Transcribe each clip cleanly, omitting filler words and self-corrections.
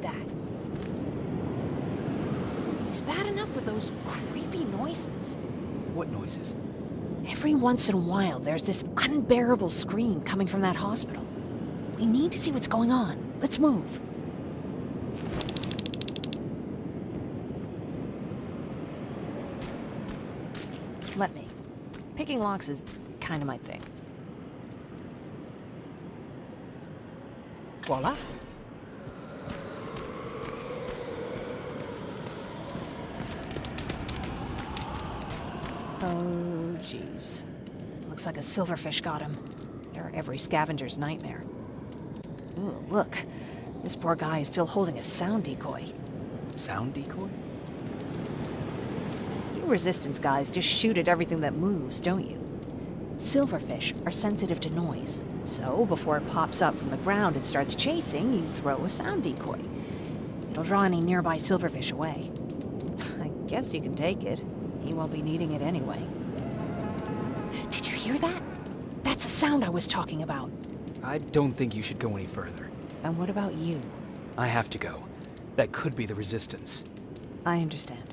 that? It's bad enough with those creepy noises. What noises? Every once in a while, there's this unbearable scream coming from that hospital. We need to see what's going on. Let's move. Let me. Picking locks is kind of my thing. Voila. Oh, jeez. Looks like a silverfish got him. They're every scavenger's nightmare. Ooh, look. This poor guy is still holding a sound decoy. Sound decoy? You Resistance guys just shoot at everything that moves, don't you? Silverfish are sensitive to noise, so before it pops up from the ground and starts chasing, you throw a sound decoy. It'll draw any nearby silverfish away. I guess you can take it. He won't be needing it anyway. Did you hear that? That's the sound I was talking about. I don't think you should go any further. And what about you? I have to go. That could be the Resistance. I understand.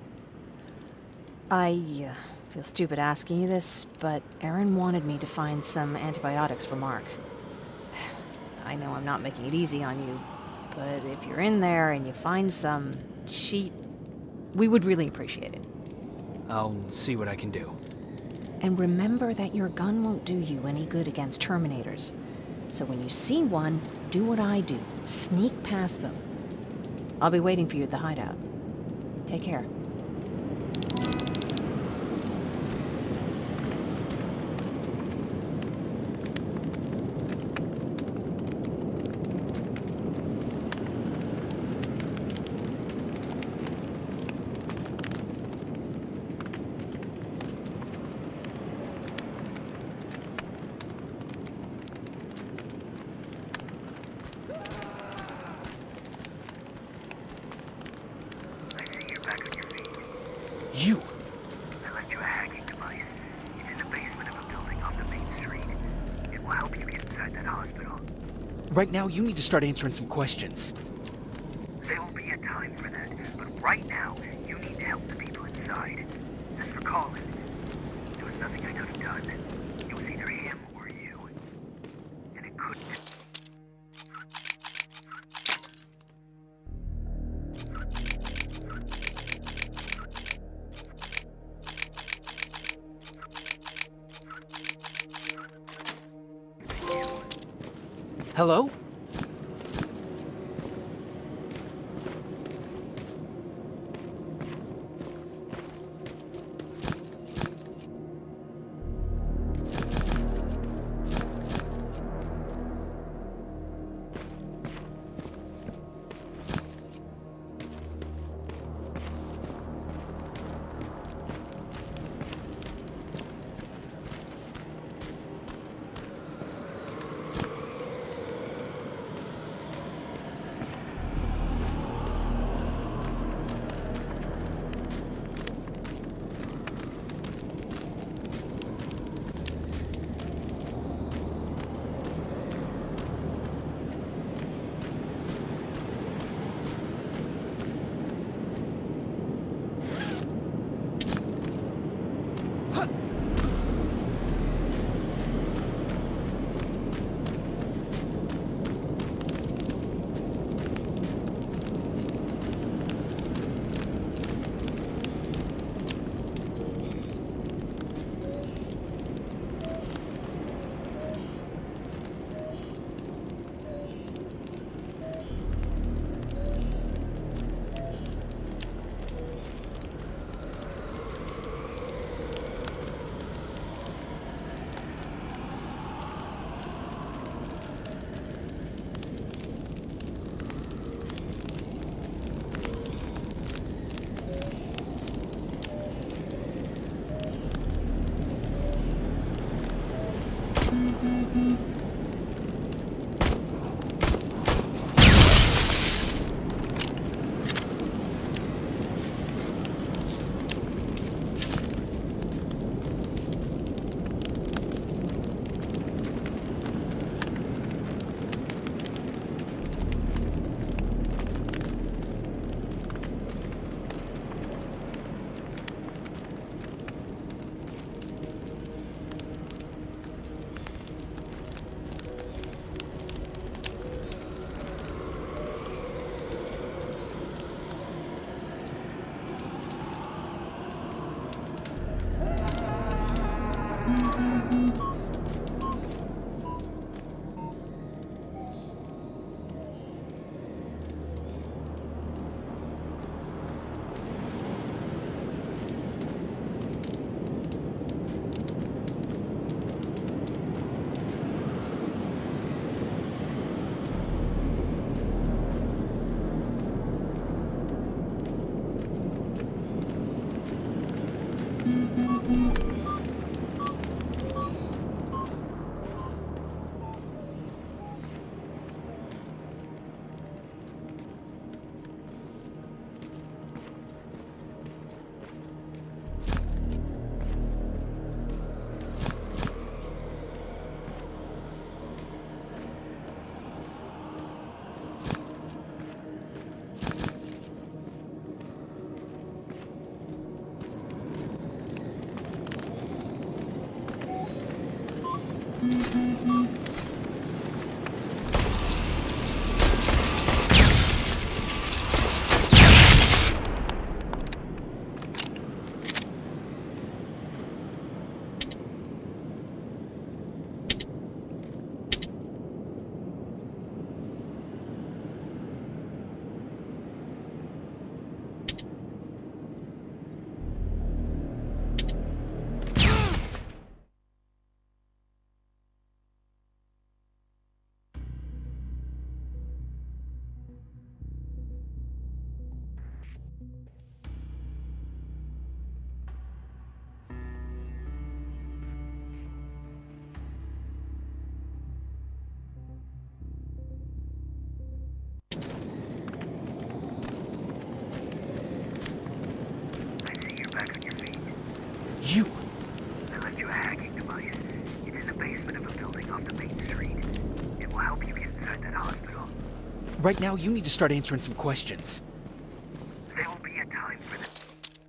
I feel stupid asking you this, but Erin wanted me to find some antibiotics for Mark. I know I'm not making it easy on you, but if you're in there and you find some, we would really appreciate it. I'll see what I can do. And remember that your gun won't do you any good against Terminators. So when you see one, do what I do. Sneak past them. I'll be waiting for you at the hideout. Take care. You! I lent you a hacking device. It's in the basement of a building off the main street. It will help you get inside that hospital. Right now, you need to start answering some questions. There will be a time for that, but right now, you need to help the people inside. As for Colin, there was nothing I could have done. It was either him or you. And it couldn't. Hello? I see you're back on your feet. You! I left you a hacking device. It's in the basement of a building off the main street. It will help you get inside that hospital. Right now, you need to start answering some questions. There will be a time for this.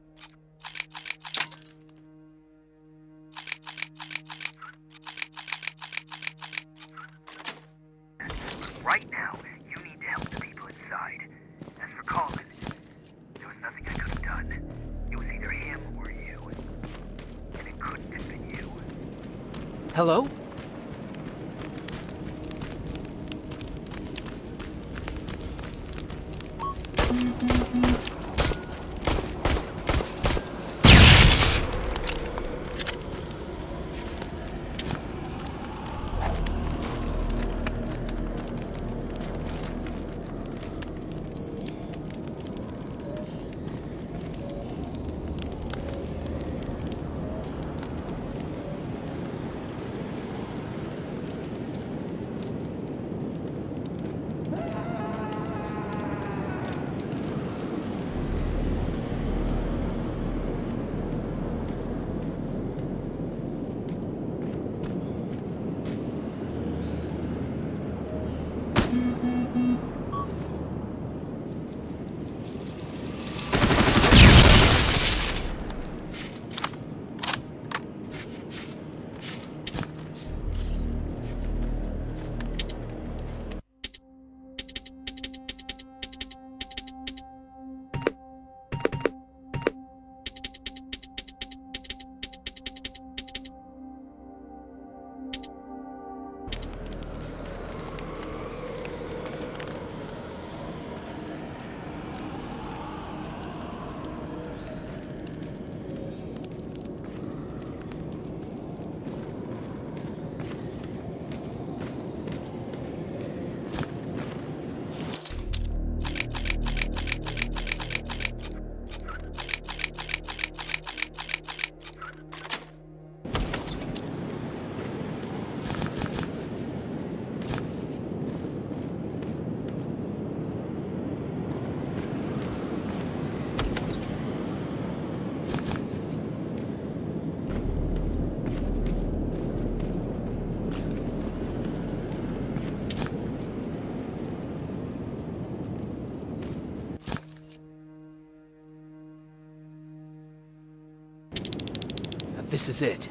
But right now, you need to help the people inside. As for Colin, there was nothing I could have done. It was either him or you. And it couldn't have been you. Hello? This is it.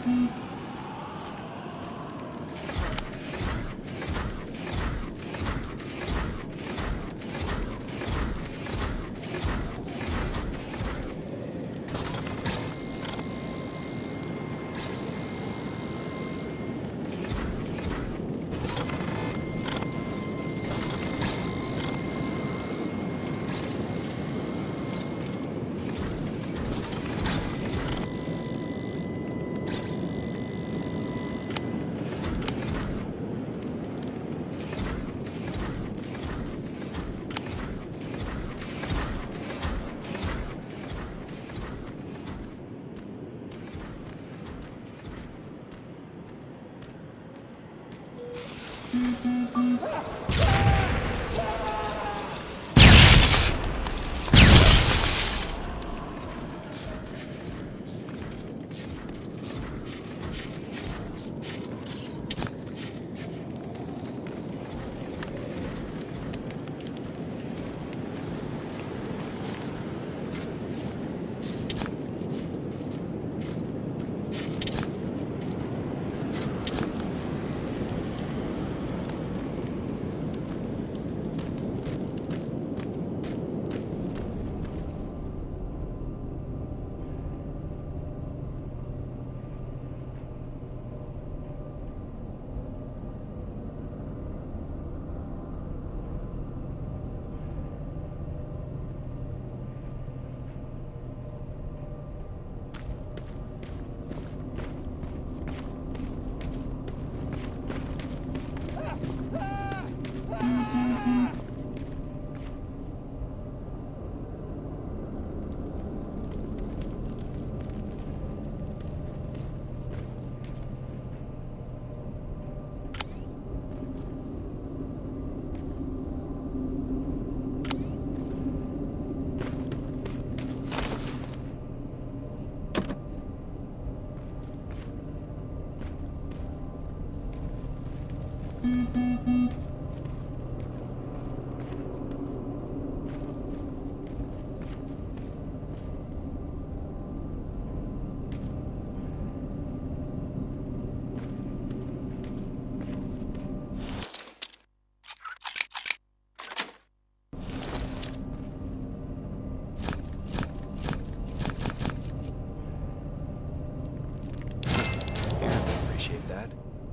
Appreciate that.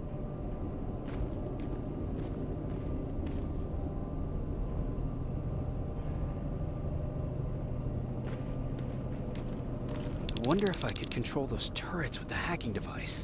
I wonder if I could control those turrets with the hacking device.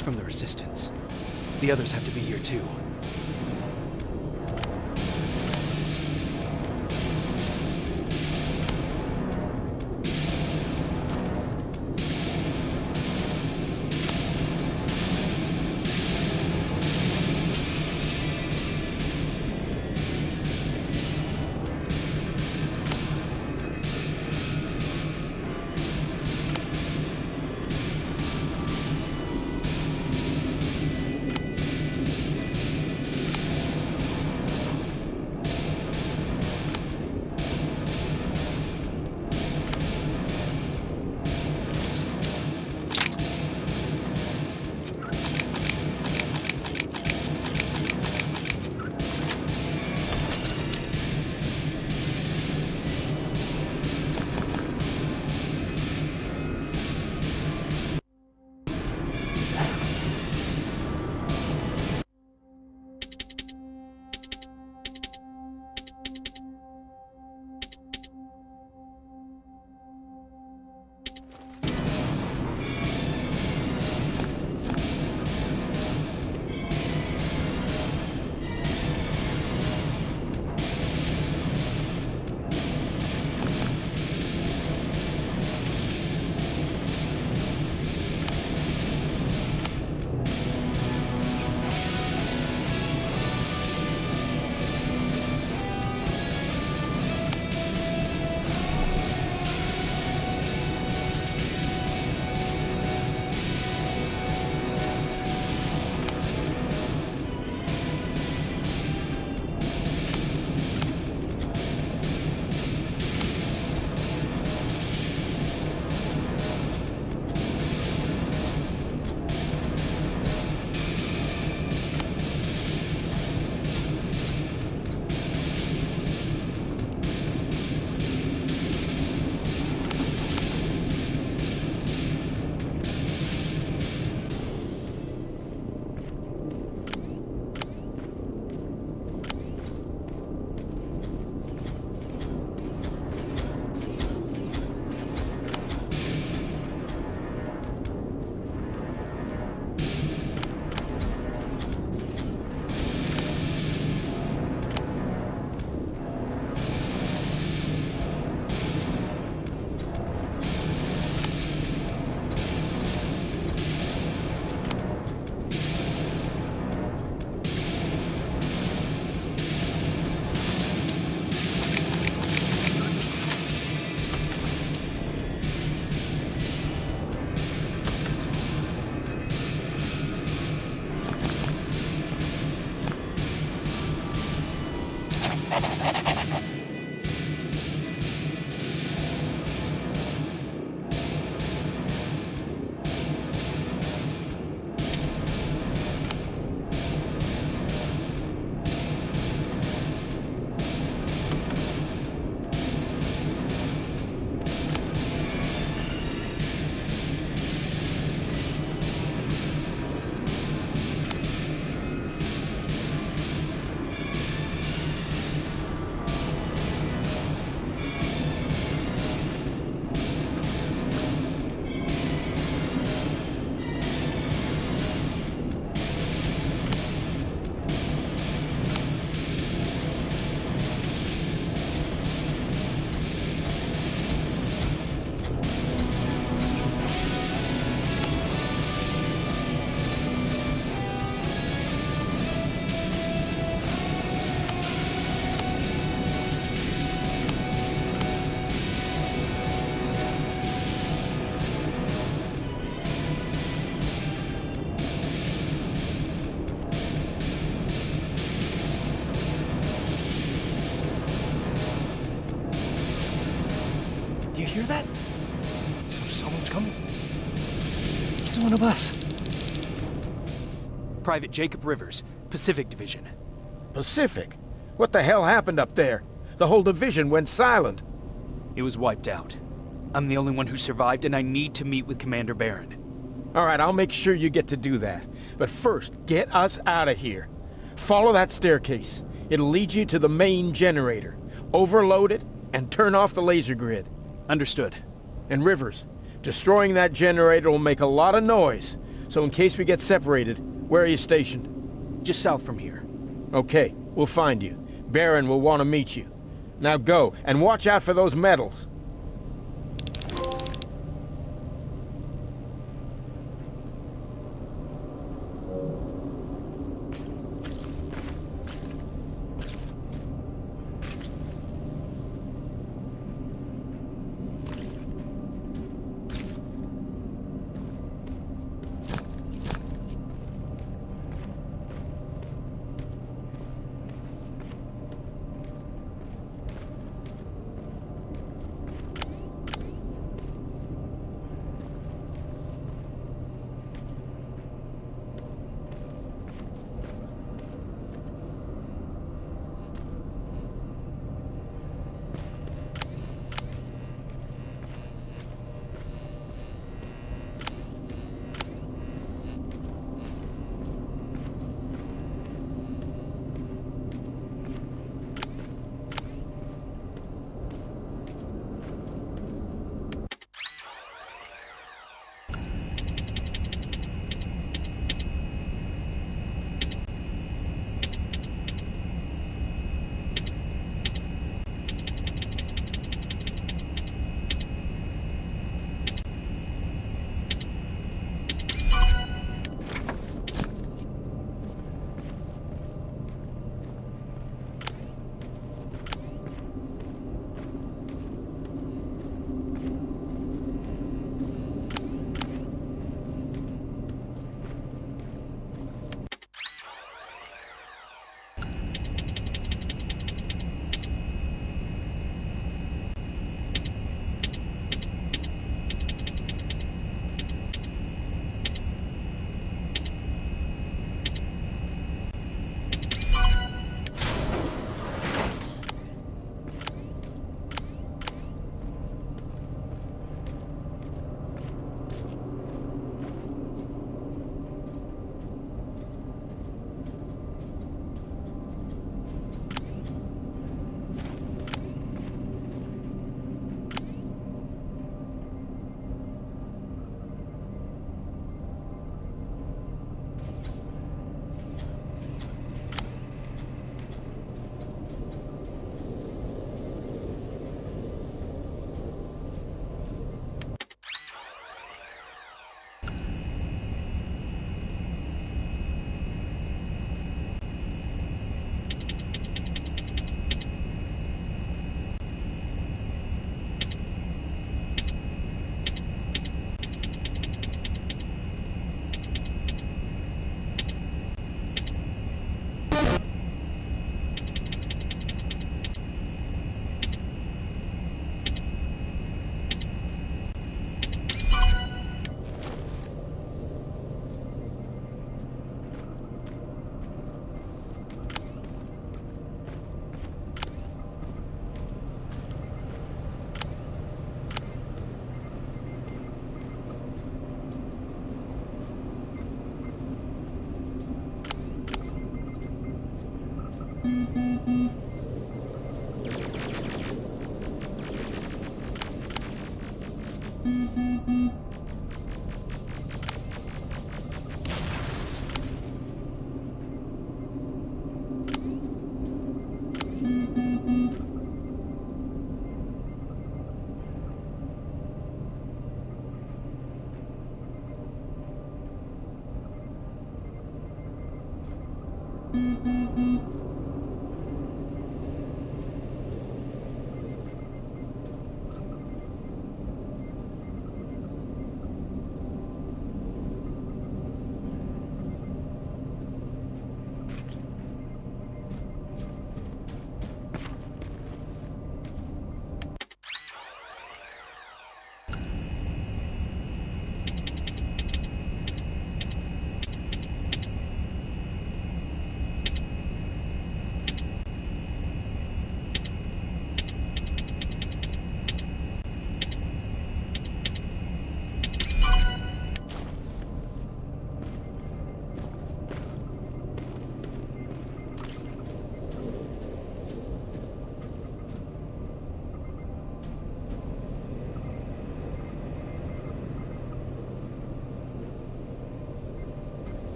from the Resistance. The others have to be here too. Do you hear that? So someone's coming. He's one of us. Private Jacob Rivers, Pacific Division. Pacific? What the hell happened up there? The whole division went silent. It was wiped out. I'm the only one who survived, and I need to meet with Commander Barron. All right, I'll make sure you get to do that. But first, get us out of here. Follow that staircase. It'll lead you to the main generator. Overload it and turn off the laser grid. Understood. And Rivers, destroying that generator will make a lot of noise, So in case we get separated, where are you stationed? Just south from here. Okay, we'll find you. Baron will want to meet you. Now go, and watch out for those medals.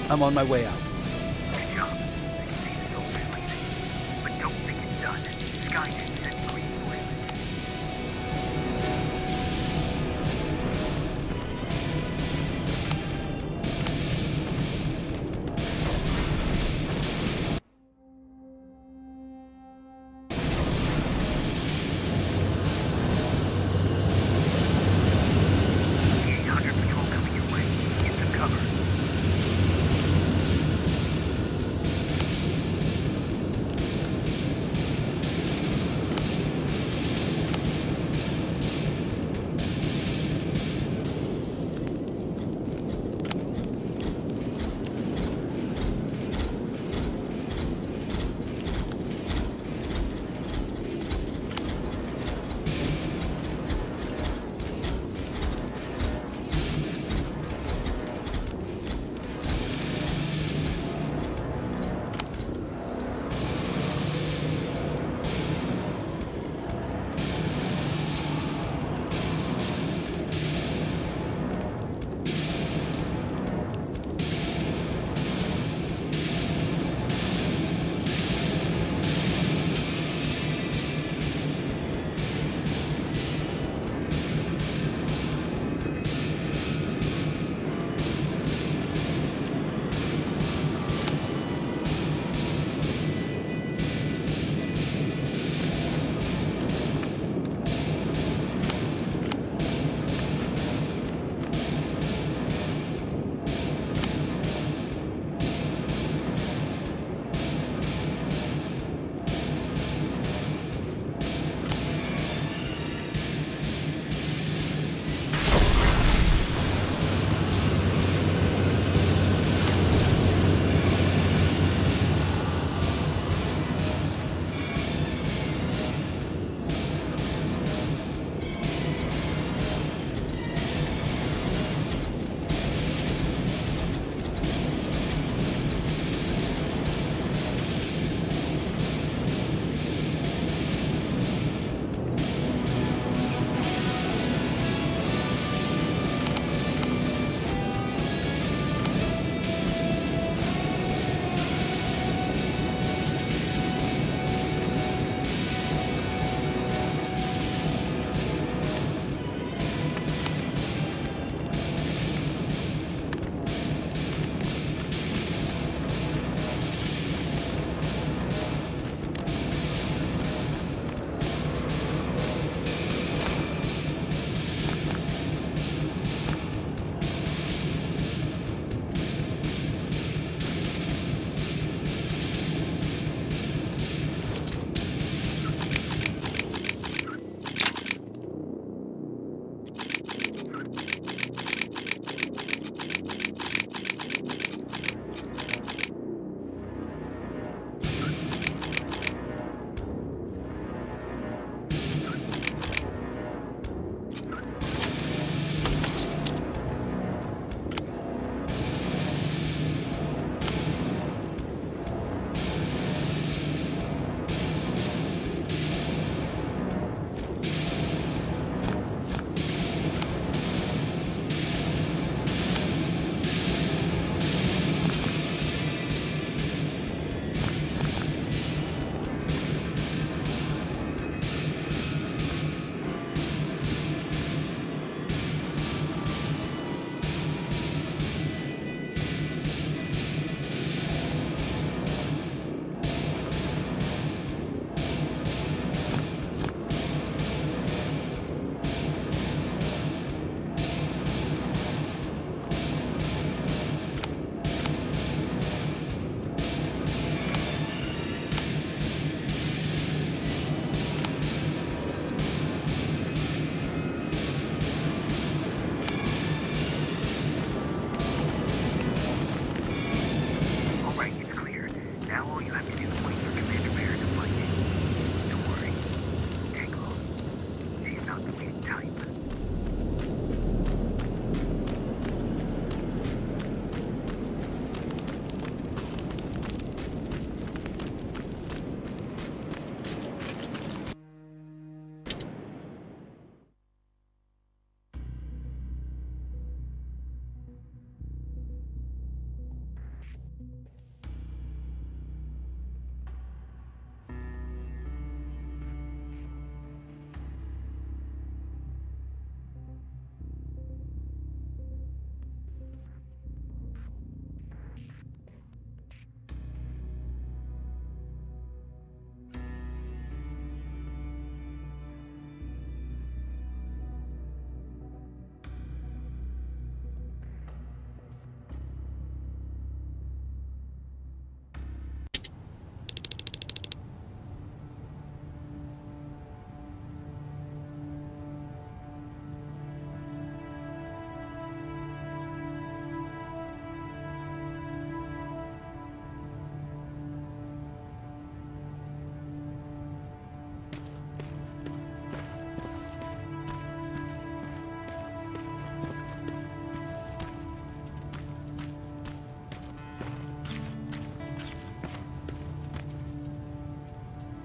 I'm on my way out. Good job. I can see the soldiers leaving. But don't think it's done. Skynet sent reinforcements. The 800 patrol coming your way. Get some cover.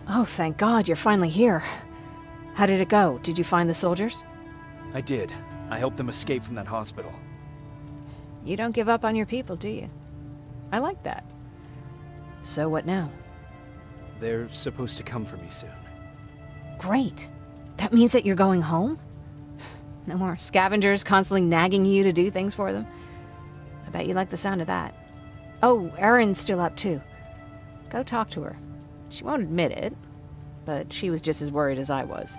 Oh, thank God, you're finally here. How did it go? Did you find the soldiers? I did. I helped them escape from that hospital. You don't give up on your people, do you? I like that. So what now? They're supposed to come for me soon. Great. That means that you're going home? No more scavengers constantly nagging you to do things for them? I bet you like the sound of that. Oh, Erin's still up too. Go talk to her. She won't admit it, but she was just as worried as I was.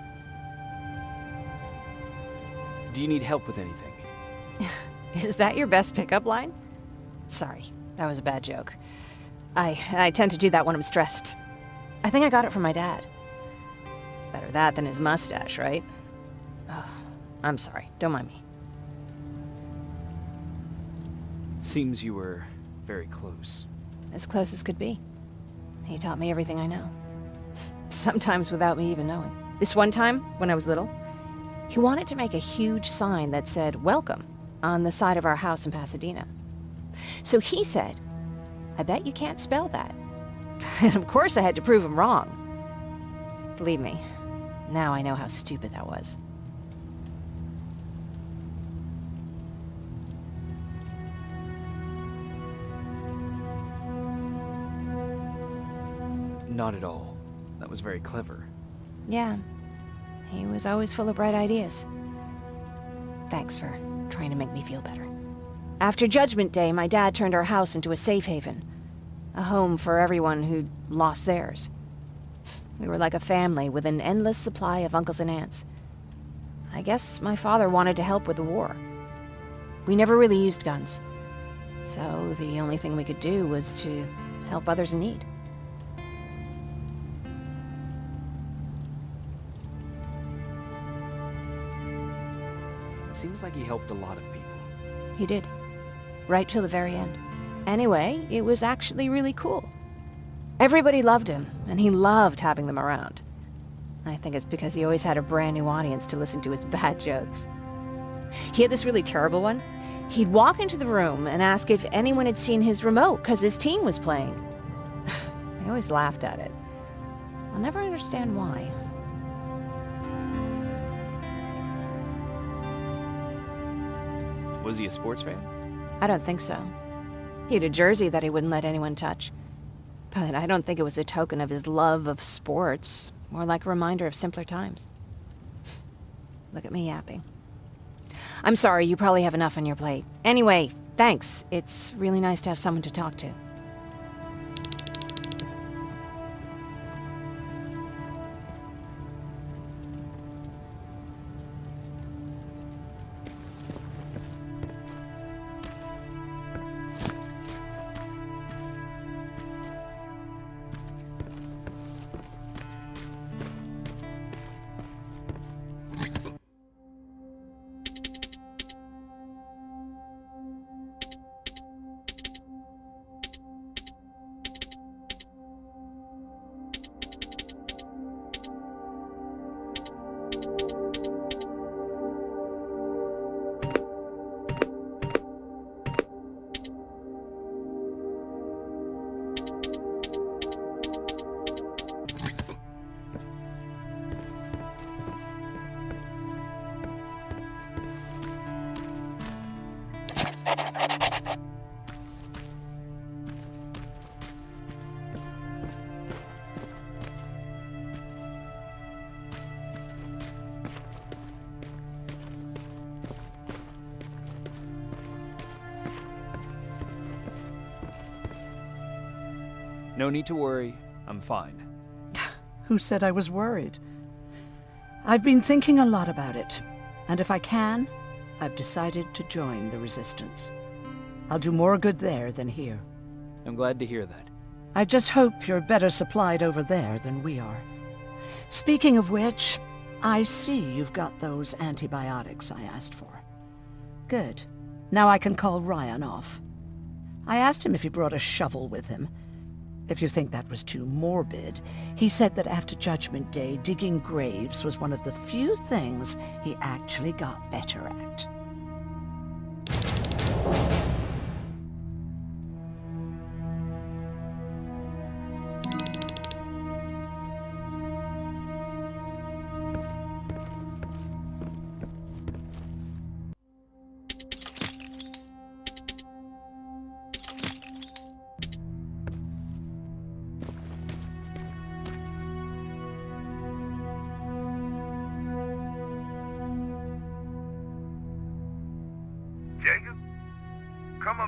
Do you need help with anything? Is that your best pickup line? Sorry, that was a bad joke. I tend to do that when I'm stressed. I think I got it from my dad. Better that than his mustache, right? Oh, I'm sorry, don't mind me. Seems you were very close. As close as could be. He taught me everything I know. Sometimes without me even knowing. This one time, when I was little, he wanted to make a huge sign that said, "Welcome," on the side of our house in Pasadena. So he said, "I bet you can't spell that." And of course I had to prove him wrong. Believe me, now I know how stupid that was. Not at all. That was very clever. Yeah, he was always full of bright ideas. Thanks for trying to make me feel better. After Judgment Day, my dad turned our house into a safe haven. A home for everyone who'd lost theirs. We were like a family with an endless supply of uncles and aunts. I guess my father wanted to help with the war. We never really used guns. So the only thing we could do was to help others in need. Seems like he helped a lot of people. He did. Right till the very end. Anyway, it was actually really cool. Everybody loved him, and he loved having them around. I think it's because he always had a brand new audience to listen to his bad jokes. He had this really terrible one. He'd walk into the room and ask if anyone had seen his remote because his team was playing. I always laughed at it. I'll never understand why. Was he a sports fan? I don't think so. He had a jersey that he wouldn't let anyone touch. But I don't think it was a token of his love of sports, more like a reminder of simpler times. Look at me yapping. I'm sorry, you probably have enough on your plate. Anyway, thanks. It's really nice to have someone to talk to. No need to worry. I'm fine. Who said I was worried? I've been thinking a lot about it, and if I can, I've decided to join the Resistance. I'll do more good there than here. I'm glad to hear that. I just hope you're better supplied over there than we are. Speaking of which, I see you've got those antibiotics I asked for. Good. Now I can call Ryan off. I asked him if he brought a shovel with him. If you think that was too morbid, he said that after Judgment Day, digging graves was one of the few things he actually got better at.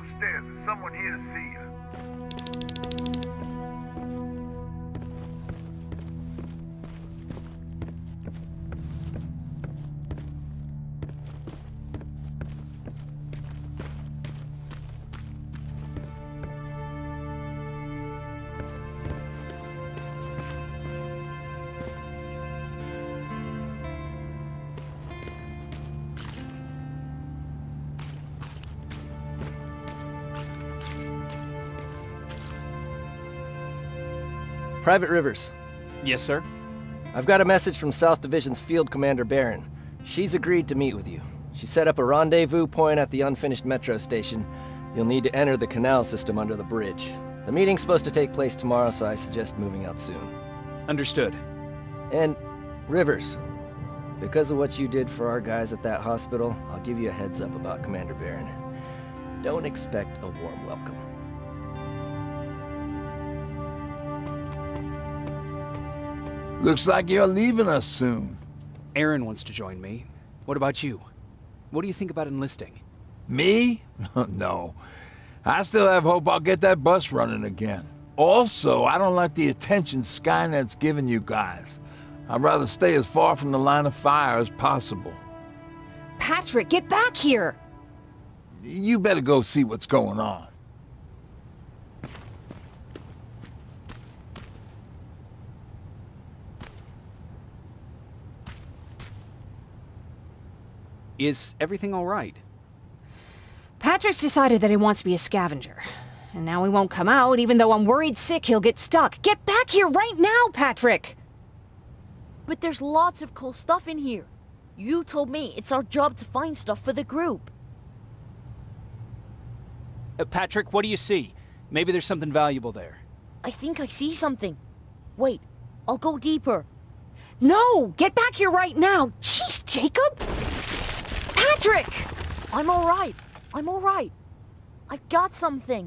upstairs. There's someone here to see you. Private Rivers, Yes, sir. I've got a message from South Division's Field Commander Barron. She's agreed to meet with you. She set up a rendezvous point at the unfinished metro station. You'll need to enter the canal system under the bridge. The meeting's supposed to take place tomorrow, so I suggest moving out soon. Understood. And, Rivers, because of what you did for our guys at that hospital, I'll give you a heads up about Commander Barron. Don't expect a warm welcome. Looks like you're leaving us soon. Aaron wants to join me. What about you? What do you think about enlisting? Me? No. I still have hope I'll get that bus running again. Also, I don't like the attention Skynet's giving you guys. I'd rather stay as far from the line of fire as possible. Patrick, get back here! You better go see what's going on. Is everything all right? Patrick's decided that he wants to be a scavenger. And now he won't come out, even though I'm worried sick he'll get stuck. Get back here right now, Patrick! But there's lots of cool stuff in here. You told me it's our job to find stuff for the group. Patrick, what do you see? Maybe there's something valuable there. I think I see something. Wait, I'll go deeper. No! Get back here right now! Jeez, Jacob! Patrick! I'm alright. I'm alright. I've got something.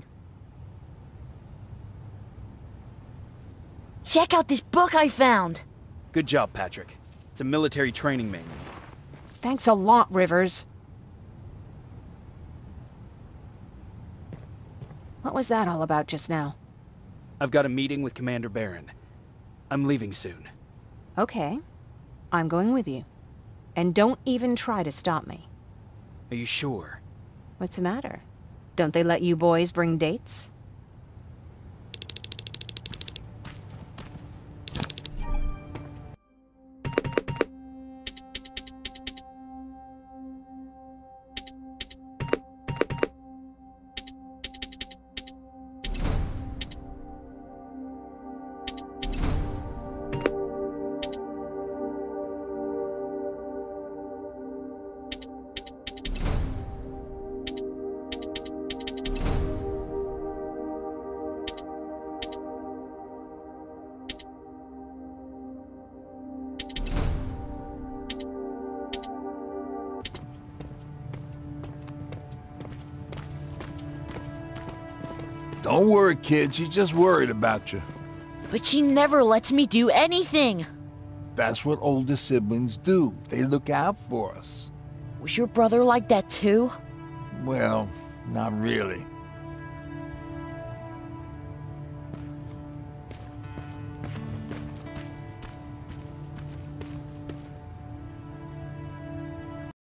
Check out this book I found. Good job, Patrick. It's a military training manual. Thanks a lot, Rivers. What was that all about just now? I've got a meeting with Commander Barron. I'm leaving soon. Okay. I'm going with you. And don't even try to stop me. Are you sure? What's the matter? Don't they let you boys bring dates? Don't worry, kid. She's just worried about you. But she never lets me do anything. That's what older siblings do. They look out for us. Was your brother like that too? Well, not really.